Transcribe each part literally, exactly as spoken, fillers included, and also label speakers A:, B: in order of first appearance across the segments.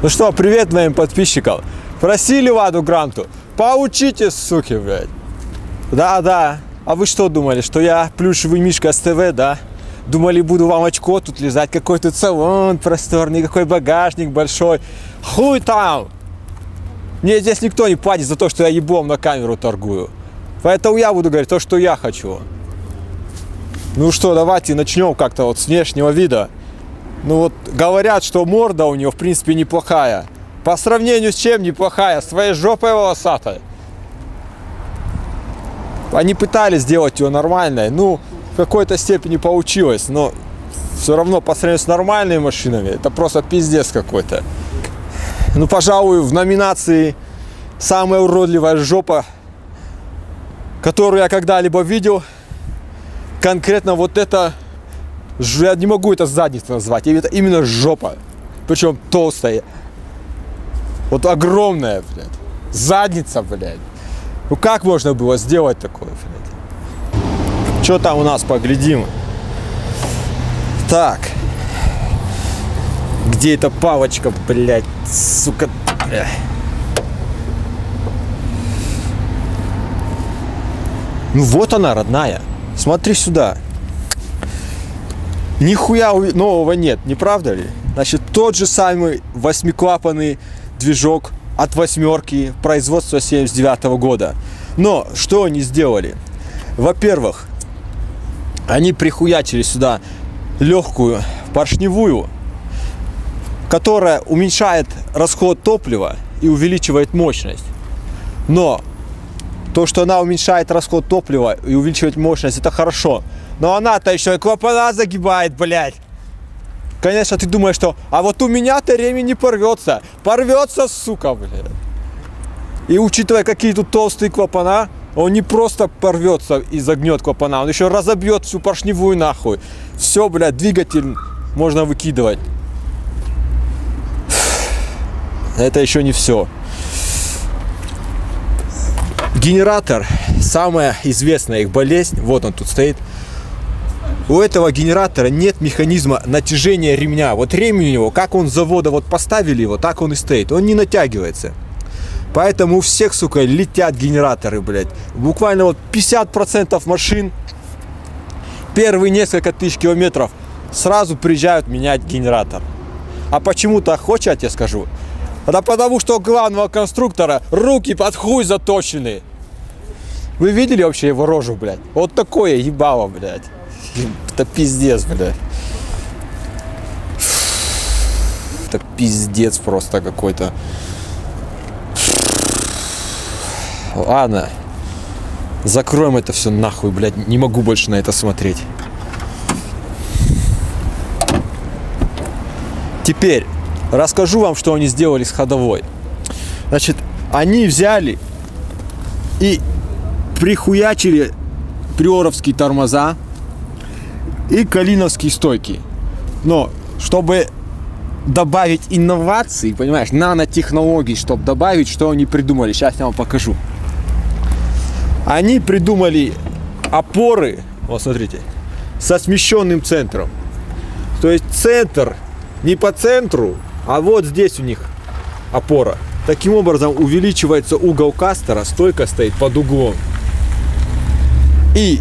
A: Ну что, привет моим подписчикам. Просили Ладу Гранту. Поучите, суки, блядь. Да-да. А вы что думали, что я плюшевый мишка с ТВ, да? Думали, буду вам очко тут лизать, какой тут салон просторный, какой багажник большой. Хуй там! Мне здесь никто не платит за то, что я ебом на камеру торгую. Поэтому я буду говорить то, что я хочу. Ну что, давайте начнем как-то вот с внешнего вида. Ну вот говорят, что морда у него в принципе неплохая. По сравнению с чем неплохая? С твоей жопой волосатой. Они пытались сделать ее нормальной. Ну, в какой-то степени получилось. Но все равно по сравнению с нормальными машинами это просто пиздец какой-то. Ну, пожалуй, в номинации «Самая уродливая жопа», которую я когда-либо видел, конкретно вот это, я не могу это задницей назвать, это именно жопа, причем толстая, вот огромная, блядь, задница, блядь. Ну как можно было сделать такое, блядь? Что там у нас, поглядим. Так, где эта палочка, блядь, сука, блядь. Ну вот она, родная. Смотри сюда. Нихуя нового нет, не правда ли? Значит, тот же самый восьмиклапанный движок от восьмерки производства семьдесят девятого года. Но что они сделали? Во-первых, они прихуячили сюда легкую поршневую, которая уменьшает расход топлива и увеличивает мощность. Но то, что она уменьшает расход топлива и увеличивает мощность, это хорошо. Но она-то еще и клапана загибает, блядь. Конечно, ты думаешь, что... А вот у меня-то ремень не порвется. Порвется, сука, блядь. И учитывая, какие тут толстые клапана, он не просто порвется и загнет клапана, он еще разобьет всю поршневую нахуй. Все, блядь, двигатель можно выкидывать. Это еще не все. Генератор, самая известная их болезнь, вот он тут стоит. У этого генератора нет механизма натяжения ремня. Вот ремень у него, как он с завода вот поставили его, так он и стоит. Он не натягивается. Поэтому у всех, сука, летят генераторы, блядь. Буквально вот пятьдесят процентов машин первые несколько тысяч километров сразу приезжают менять генератор. А почему так хочешь, я тебе скажу? Да потому что у главного конструктора руки под хуй заточены. Вы видели вообще его рожу, блядь? Вот такое ебало, блядь. Это пиздец, блядь. Это пиздец просто какой-то. Ладно. Закроем это все нахуй, блядь. Не могу больше на это смотреть. Теперь расскажу вам, что они сделали с ходовой. Значит, они взяли и прихуячили приоровские тормоза и калиновские стойки. Но чтобы добавить инноваций, понимаешь, нанотехнологий, чтобы добавить, что они придумали, сейчас я вам покажу. Они придумали опоры, вот смотрите, со смещенным центром. То есть центр не по центру, а вот здесь у них опора. Таким образом увеличивается угол кастера, стойка стоит под углом. И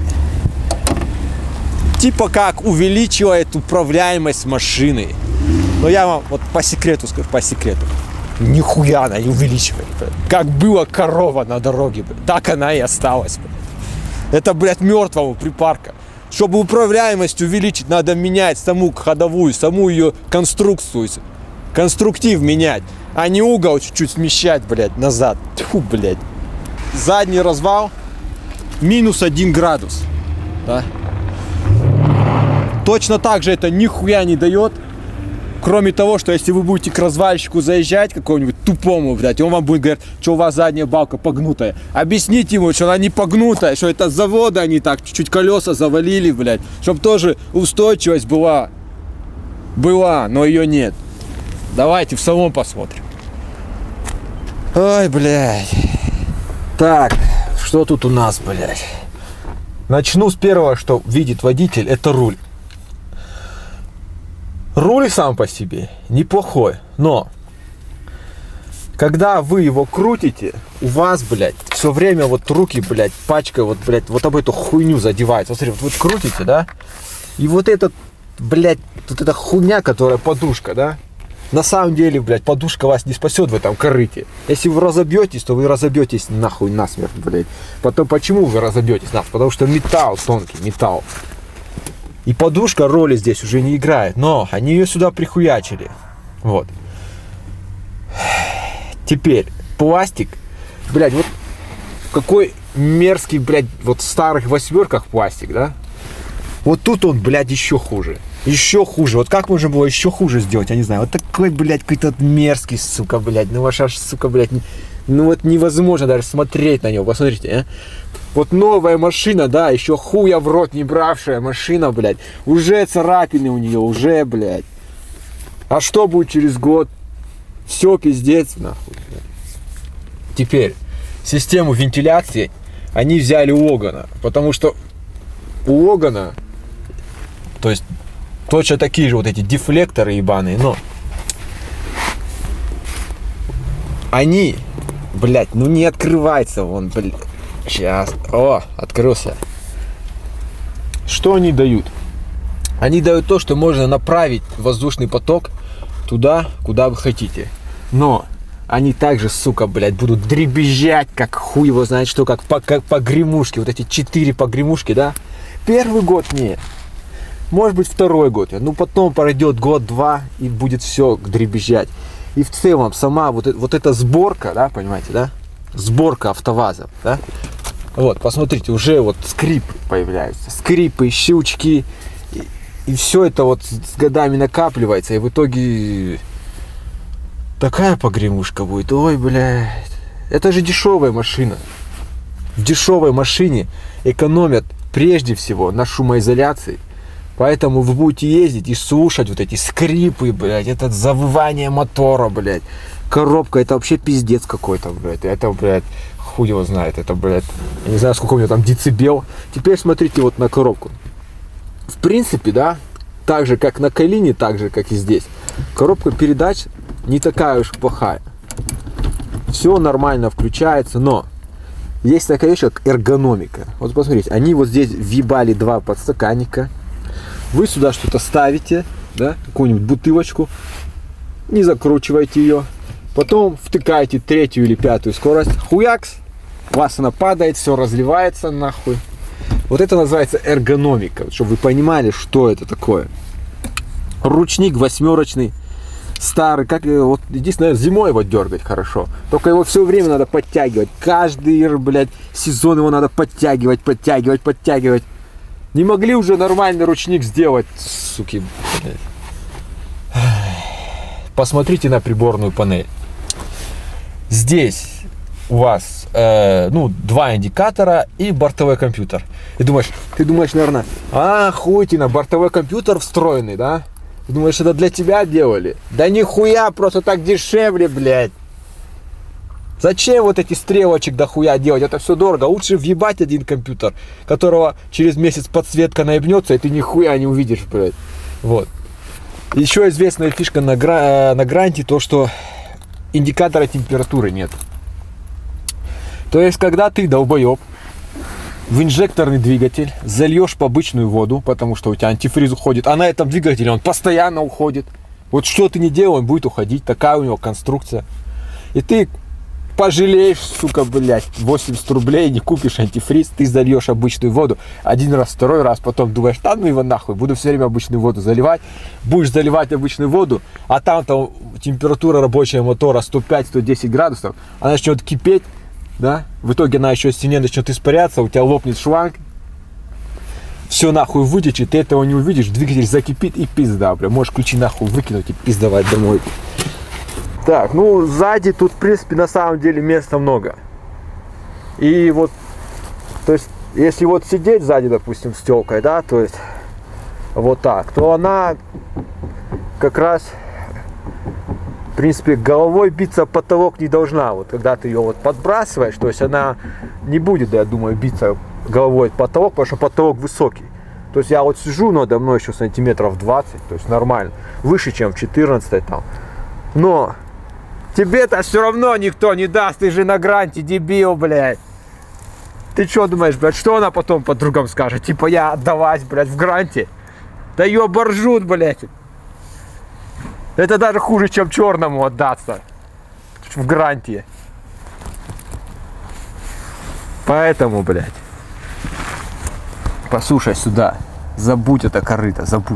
A: типа как увеличивает управляемость машины. Но я вам вот по секрету скажу, по секрету. Нихуя она не увеличивает. Как была корова на дороге, так она и осталась. Это, блядь, мертвому припарка. Чтобы управляемость увеличить, надо менять саму ходовую, саму ее конструкцию. Конструктив менять, а не угол чуть-чуть смещать, блядь, назад. Тьфу, блядь. Задний развал минус один градус. Да? Точно так же это нихуя не дает. Кроме того, что если вы будете к развальщику заезжать, какому-нибудь тупому, блядь, он вам будет говорить, что у вас задняя балка погнутая. Объясните ему, что она не погнутая, что это с завода они так чуть-чуть колеса завалили, блядь, чтобы тоже устойчивость была. Была, но ее нет. Давайте в салон посмотрим. Ой, блядь. Так, что тут у нас, блядь? Начну с первого, что видит водитель, это руль. Руль сам по себе неплохой, но когда вы его крутите, у вас, блядь, все время вот руки, блядь, пачкой, вот, блядь, вот об эту хуйню задевается. Вот смотри, вот вы крутите, да? И вот этот, блядь, вот эта хуйня, которая подушка, да? На самом деле, блядь, подушка вас не спасет в этом корыте. Если вы разобьетесь, то вы разобьетесь нахуй насмерть, блядь. Потом почему вы разобьетесь нахуй? Потому что металл тонкий, металл. И подушка роли здесь уже не играет. Но они ее сюда прихуячили. Вот. Теперь пластик, блядь, вот какой мерзкий, блядь, вот в старых восьмерках пластик, да? Вот тут он, блядь, еще хуже. Еще хуже. Вот как можно было еще хуже сделать, я не знаю. Вот такой, блядь, какой-то мерзкий, сука, блядь. Ну ваш аж, сука, блядь, ну вот невозможно даже смотреть на него. Посмотрите, а? Вот новая машина, да, еще хуя в рот не бравшая машина, блядь. Уже царапины у нее, уже, блядь. А что будет через год? Все пиздец, нахуй. Теперь, систему вентиляции они взяли у Логана. Потому что у Логана, то есть, точно такие же вот эти дефлекторы ебаные, но они, блядь, ну не открывается он, блядь. Сейчас, о, открылся. Что они дают? Они дают то, что можно направить воздушный поток туда, куда вы хотите. Но они также, сука, блядь, будут дребезжать, как хуй его знает что, как по, как погремушки. Вот эти четыре погремушки, да? Первый год нет. Может быть, второй год. Ну, потом пройдет год-два, и будет все дребезжать. И в целом, сама вот, вот эта сборка, да, понимаете, да? Сборка автовазов, да? Вот, посмотрите, уже вот скрип появляются. Скрипы, щелчки. И, и все это вот с годами накапливается. И в итоге такая погремушка будет. Ой, блядь. Это же дешевая машина. В дешевой машине экономят прежде всего на шумоизоляции. Поэтому вы будете ездить и слушать вот эти скрипы, блядь, это завывание мотора, блядь. Коробка, это вообще пиздец какой-то, блядь. Это, блядь, хуй его знает, это, блядь, я не знаю, сколько у него там децибел. Теперь смотрите вот на коробку. В принципе, да, так же, как на Калине, так же, как и здесь. Коробка передач не такая уж плохая. Все нормально включается, но есть такая вещь, как эргономика. Вот посмотрите, они вот здесь въебали два подстаканника. Вы сюда что-то ставите, да, какую-нибудь бутылочку, не закручиваете ее, потом втыкаете третью или пятую скорость, хуякс, у вас она падает, все разливается нахуй. Вот это называется эргономика, чтобы вы понимали, что это такое. Ручник восьмерочный, старый, как вот единственное, зимой его дергать хорошо, только его все время надо подтягивать, каждый, блядь, сезон его надо подтягивать, подтягивать, подтягивать. Не могли уже нормальный ручник сделать, суки. Посмотрите на приборную панель. Здесь у вас э, ну, два индикатора и бортовой компьютер. И думаешь, ты думаешь, наверное, а, хуйтина, бортовой компьютер встроенный, да? Ты думаешь, это для тебя делали? Да нихуя, просто так дешевле, блядь. Зачем вот эти стрелочек дохуя делать? Это все дорого. Лучше въебать один компьютер, которого через месяц подсветка наебнется, и ты нихуя не увидишь, блядь. Вот. Еще известная фишка на, гра... на гранте, то, что индикатора температуры нет. То есть, когда ты, долбоеб, в инжекторный двигатель зальешь по обычную воду, потому что у тебя антифриз уходит, а на этом двигателе он постоянно уходит. Вот что ты не делал, он будет уходить. Такая у него конструкция. И ты пожалеешь, сука, блядь, восемьдесят рублей, не купишь антифриз, ты зальешь обычную воду один раз, второй раз, потом думаешь, да ну его нахуй, буду все время обычную воду заливать, будешь заливать обычную воду, а там-то температура рабочего мотора сто пять — сто десять градусов, она начнет кипеть, да, в итоге она еще сильнее начнет испаряться, у тебя лопнет шланг, все нахуй вытечет, ты этого не увидишь, двигатель закипит и пизда, бля, можешь ключи нахуй выкинуть и пиздавать домой. Так, ну сзади тут, в принципе, на самом деле места много. И вот, то есть, если вот сидеть сзади, допустим, с тёлкой, да, то есть, вот так, то она как раз, в принципе, головой биться потолок не должна. Вот когда ты ее вот подбрасываешь, то есть она не будет, я думаю, биться головой потолок, потому что потолок высокий. То есть я вот сижу надо мной еще сантиметров двадцать, то есть нормально, выше, чем в четырнадцатой там. Но Тебе-то все равно никто не даст, ты же на гранте, дебил, блядь. Ты что думаешь, блядь, что она потом подругам скажет? Типа я отдалась, блядь, в гранте. Да ее оборжут, блядь. Это даже хуже, чем черному отдаться в гранте. Поэтому, блядь, послушай сюда. Забудь это корыто, забудь.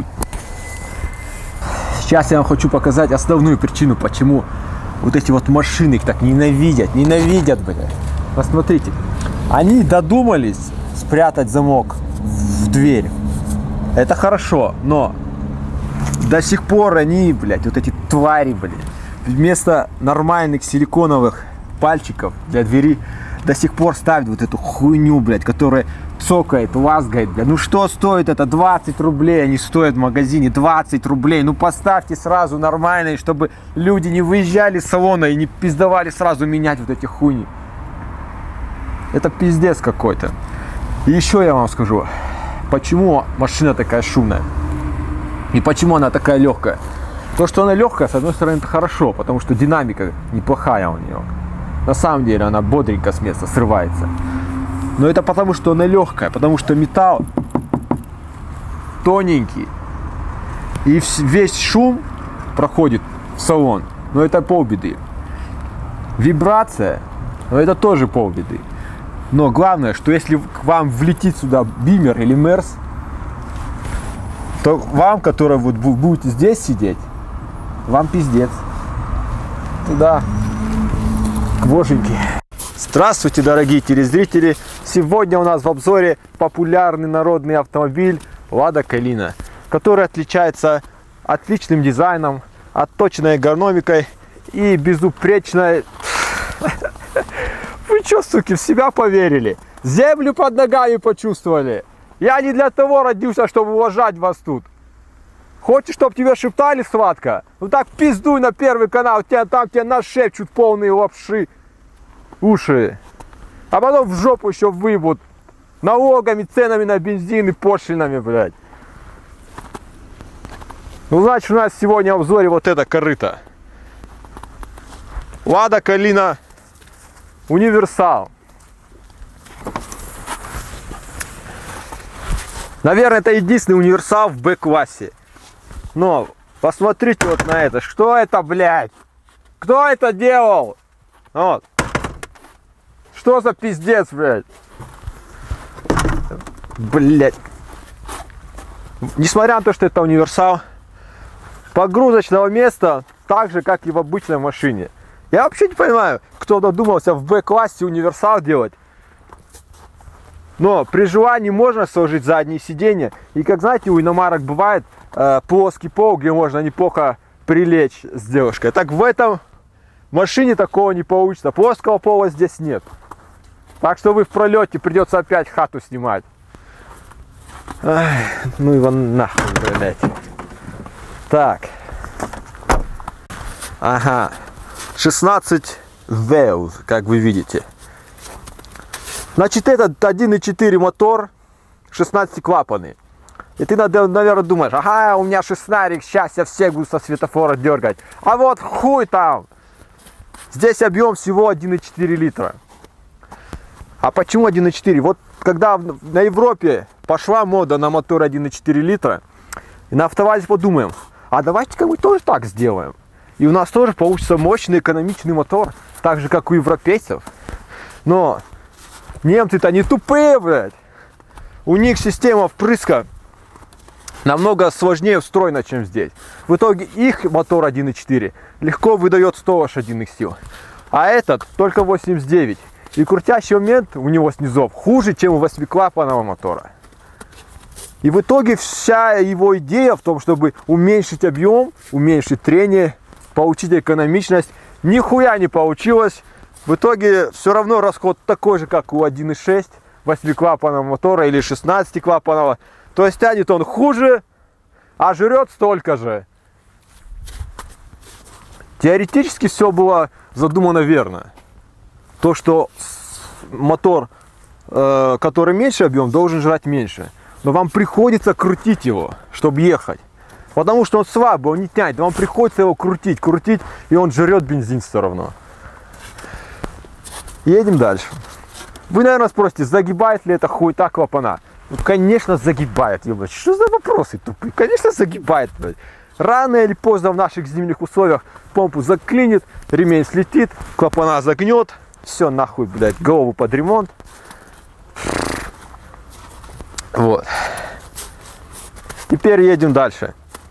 A: Сейчас я вам хочу показать основную причину, почему вот эти вот машины их так ненавидят, ненавидят, блядь. Посмотрите, они додумались спрятать замок в дверь. Это хорошо, но до сих пор они, блядь, вот эти твари, блядь, вместо нормальных силиконовых пальчиков для двери до сих пор ставят вот эту хуйню, блядь, которая цокает, лазгает, блядь. Ну что стоит это? двадцать рублей они стоят в магазине, двадцать рублей. Ну поставьте сразу нормальные, чтобы люди не выезжали из салона и не пиздовали сразу менять вот эти хуйни. Это пиздец какой-то. И еще я вам скажу, почему машина такая шумная и почему она такая легкая. То, что она легкая, с одной стороны, это хорошо, потому что динамика неплохая у нее. На самом деле она бодренько с места срывается. Но это потому, что она легкая, потому что металл тоненький. И весь шум проходит в салон. Но это полбеды. Вибрация, но это тоже полбеды. Но главное, что если к вам влетит сюда Бимер или Мерс, то вам, которые вот будете здесь сидеть, вам пиздец. Туда, к боженьке. Здравствуйте, дорогие телезрители! Сегодня у нас в обзоре популярный народный автомобиль Lada Kalina, который отличается отличным дизайном, отточенной эргономикой и безупречной... Вы что, суки, в себя поверили? Землю под ногами почувствовали? Я не для того родился, чтобы уважать вас тут. Хочешь, чтобы тебе шептали сладко? Ну так пиздуй на первый канал, тебя, там тебе нашепчут полные лапши уши. А потом в жопу еще выебут налогами, ценами на бензин и пошлинами, блядь. Ну, значит, у нас сегодня в обзоре вот это корыто. Lada Kalina Универсал. Наверное, это единственный универсал в Б-классе. Но посмотрите вот на это. Что это, блядь? Кто это делал? Вот. Что за пиздец, блядь? Блядь. Несмотря на то, что это универсал, погрузочного места так же, как и в обычной машине. Я вообще не понимаю, кто додумался в Б-классе универсал делать. Но при желании можно сложить задние сиденья. И как знаете, у иномарок бывает э, плоский пол, где можно неплохо прилечь с девушкой. Так в этом машине такого не получится. Плоского пола здесь нет. Так что вы в пролете придется опять хату снимать. Ай, ну его нахуй, блядь. Так. Ага. шестнадцать вэлв, как вы видите. Значит, этот один и четыре мотор, шестнадцатиклапанный. И ты, наверное, думаешь, ага, у меня шестнарик, сейчас я всех буду со светофора дергать. А вот хуй там. Здесь объем всего один и четыре литра. А почему один и четыре? Вот когда на Европе пошла мода на мотор один и четыре литра, и на АвтоВАЗе подумаем, а давайте-ка мы тоже так сделаем. И у нас тоже получится мощный экономичный мотор, так же, как у европейцев. Но немцы-то не тупые, блядь. У них система впрыска намного сложнее устроена, чем здесь. В итоге их мотор один и четыре легко выдает сто лошадиных сил. А этот только восемьдесят девять. И крутящий момент у него снизов хуже, чем у восьмиклапанного мотора. И в итоге вся его идея в том, чтобы уменьшить объем, уменьшить трение, получить экономичность, нихуя не получилось. В итоге все равно расход такой же, как у один и шесть восьмиклапанного мотора или шестнадцатиклапанного. То есть тянет он хуже, а жрет столько же. Теоретически все было задумано верно. То, что мотор, э, который меньше объем, должен жрать меньше. Но вам приходится крутить его, чтобы ехать. Потому что он слабый, он не тянет. Вам приходится его крутить, крутить, и он жрет бензин все равно. Едем дальше. Вы, наверное, спросите, загибает ли это хуета клапана? Ну, конечно, загибает. Ебать. Что за вопросы тупые? Конечно, загибает, блядь. Рано или поздно в наших зимних условиях помпу заклинит, ремень слетит, клапана загнет. Все, нахуй, блядь, голову под ремонт. Вот. Теперь едем дальше.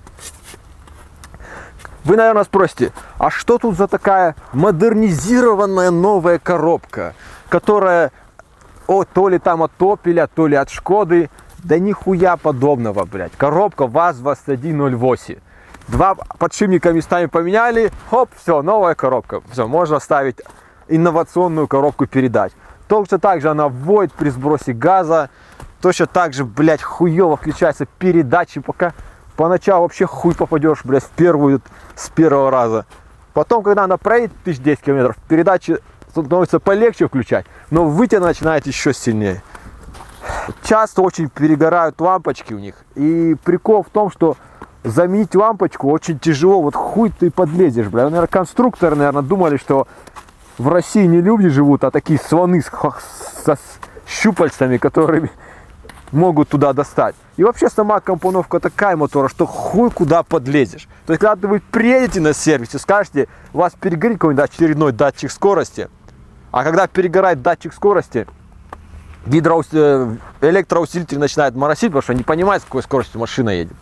A: Вы, наверное, спросите, а что тут за такая модернизированная новая коробка, которая о, то ли там от Opel, то ли от Шкоды? Да нихуя подобного, блядь. Коробка ВАЗ двадцать один ноль восемь. Два подшипника местами поменяли, хоп, все, новая коробка. Все, можно ставить инновационную коробку передач. Точно так же она вводит при сбросе газа. Точно так же, блядь, хуево включаются передачи, пока поначалу вообще хуй попадешь, блядь, в первую с первого раза. Потом, когда она проедет тысяч десять километров, передачи становится полегче включать, но вытянуть начинает еще сильнее. Часто очень перегорают лампочки у них. И прикол в том, что заменить лампочку очень тяжело. Вот хуй ты подлезешь, бля. Наверное, конструкторы, наверное, думали, что в России не люди живут, а такие слоны с, со щупальцами, которые могут туда достать. И вообще сама компоновка такая мотора, что хуй куда подлезешь. То есть, когда вы приедете на сервис и скажете, у вас перегорит какой-нибудь очередной датчик скорости, а когда перегорает датчик скорости, гидроус... электроусилитель начинает моросить, потому что не понимает, с какой скоростью машина едет.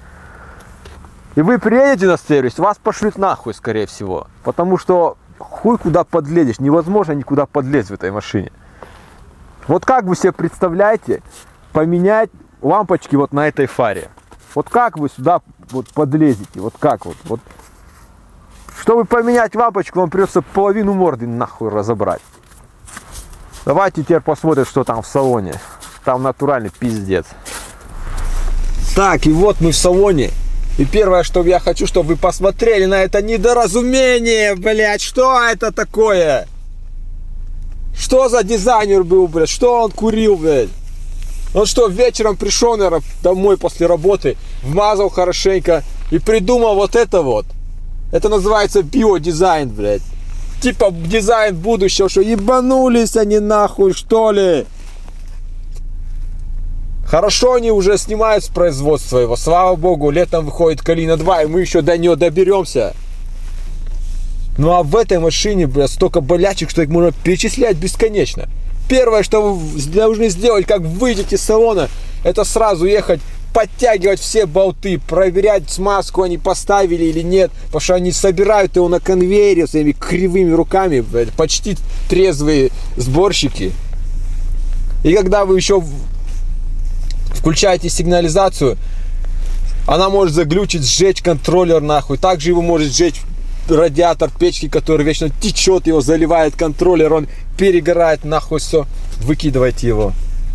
A: И вы приедете на сервис, вас пошлют нахуй, скорее всего. Потому что хуй куда подлезешь, невозможно никуда подлезть в этой машине. Вот как вы себе представляете поменять лампочки вот на этой фаре? Вот как вы сюда вот подлезете? Вот как вот? Вот. Чтобы поменять лампочку, вам придется половину морды нахуй разобрать. Давайте теперь посмотрим, что там в салоне. Там натуральный пиздец. Так, и вот мы в салоне. И первое, что я хочу, чтобы вы посмотрели на это недоразумение, блядь. Что это такое? Что за дизайнер был, блядь? Что он курил, блядь? Он что, вечером пришел, наверное, домой после работы, вмазал хорошенько и придумал вот это вот. Это называется биодизайн, блядь. Типа дизайн будущего, что ебанулись они нахуй, что ли? Хорошо, они уже снимают с производства его. Слава богу, летом выходит Калина два, и мы еще до нее доберемся. Ну а в этой машине, блядь, столько болячек, что их можно перечислять бесконечно. Первое, что вы должны сделать, как выйдете из салона, это сразу ехать, подтягивать все болты, проверять, смазку они поставили или нет, потому что они собирают его на конвейере своими кривыми руками, блядь, почти трезвые сборщики. И когда вы еще включаете сигнализацию, она может заглючить, сжечь контроллер нахуй. Также его может сжечь радиатор печки, который вечно течет, его заливает контроллер, он перегорает нахуй, все, выкидывайте его.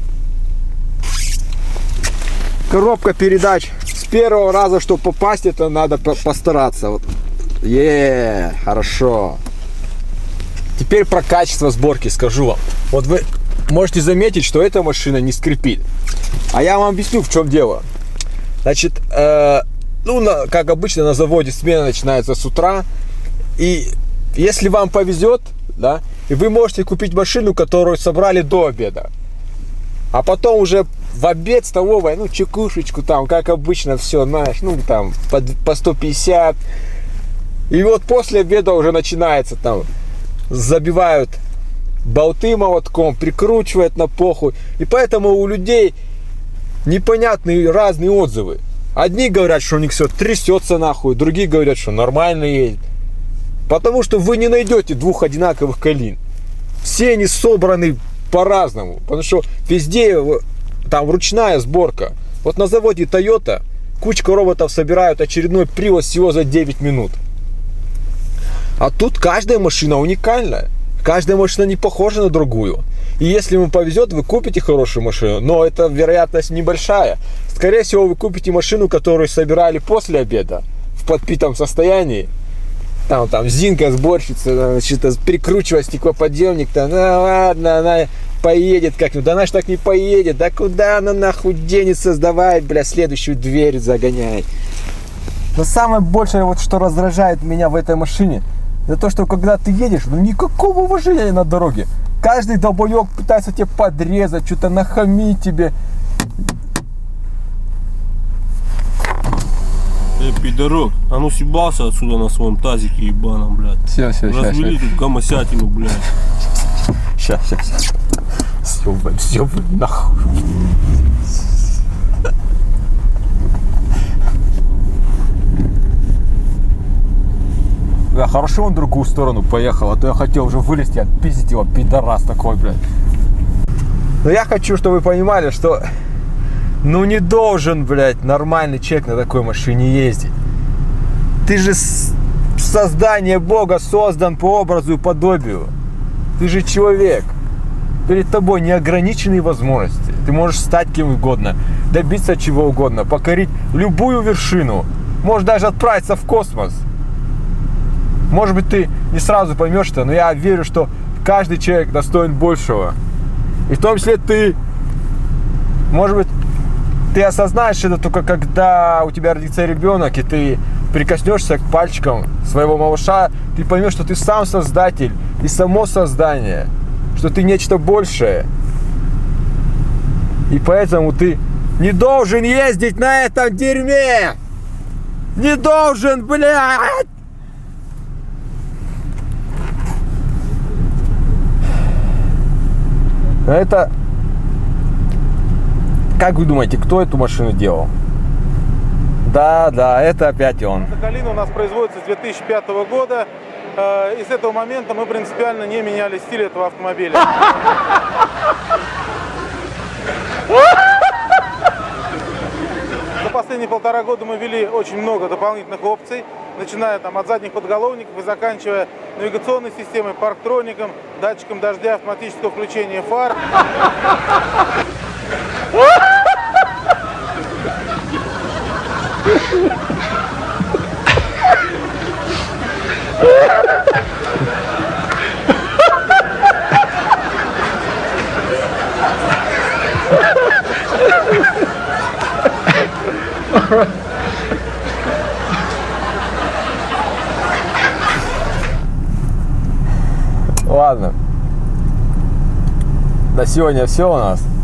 A: Коробка передач с первого раза, чтобы попасть, это надо постараться. Вот. Е, хорошо. Теперь про качество сборки скажу вам. Вот вы можете заметить, что эта машина не скрипит. А я вам объясню, в чем дело. Значит, э, ну, на, как обычно на заводе смена начинается с утра. И если вам повезет, да, и вы можете купить машину, которую собрали до обеда. А потом уже в обед столовая, ну, чекушечку там, как обычно, все, знаешь, ну, там, по, по сто пятьдесят. И вот после обеда уже начинается там, забивают болты молотком, прикручивают на похуй. И поэтому у людей непонятные разные отзывы. Одни говорят, что у них все трясется нахуй, другие говорят, что нормально едет. Потому что вы не найдете двух одинаковых Калин. Все они собраны по-разному. Потому что везде там ручная сборка. Вот на заводе Toyota кучка роботов собирают очередной привоз всего за девять минут. А тут каждая машина уникальная. Каждая машина не похожа на другую. И если вам повезет, вы купите хорошую машину. Но это вероятность небольшая. Скорее всего, вы купите машину, которую собирали после обеда. В подпитом состоянии. Там, там, Зинка, сборщица, значит, перекручивая стеклоподъемник. Ну ладно, она поедет как-нибудь. Да она ж так не поедет. Да куда она нахуй денется? Давай, бля, следующую дверь загоняй. Но самое большее, вот, что раздражает меня в этой машине, это то, что когда ты едешь, ну никакого уважения на дороге. Каждый долбоёб пытается тебе подрезать, что-то нахамить тебе.
B: Эй, пидорок, а ну съебался отсюда на своем тазике ебаном, блядь.
A: Все, все, сейчас.
B: Развели тут гомосятину, блядь.
A: Сейчас, сейчас, сейчас. Съебаем, съебаем, нахуй. Да, хорошо он в другую сторону поехал, а то я хотел уже вылезти, отпиздить его, пидорас такой, блядь. Но я хочу, чтобы вы понимали, что ну не должен, блядь, нормальный человек на такой машине ездить. Ты же создание Бога, создан по образу и подобию. Ты же человек. Перед тобой неограниченные возможности. Ты можешь стать кем угодно, добиться чего угодно, покорить любую вершину. Можешь даже отправиться в космос. Может быть, ты не сразу поймешь это, но я верю, что каждый человек достоин большего. И в том числе ты. Может быть, ты осознаешь это только когда у тебя родится ребенок, и ты прикоснешься к пальчикам своего малыша, ты поймешь, что ты сам создатель и само создание, что ты нечто большее. И поэтому ты не должен ездить на этом дерьме! Не должен, блядь! Это... Как вы думаете, кто эту машину делал? Да, да, это опять он.
C: Калина у нас производится с две тысячи пятого года. И с этого момента мы принципиально не меняли стиль этого автомобиля. За последние полтора года мы ввели очень много дополнительных опций, начиная там от задних подголовников и заканчивая навигационной системой, парктроником, датчиком дождя, автоматического включения фар.
A: Ладно. На сегодня все у нас.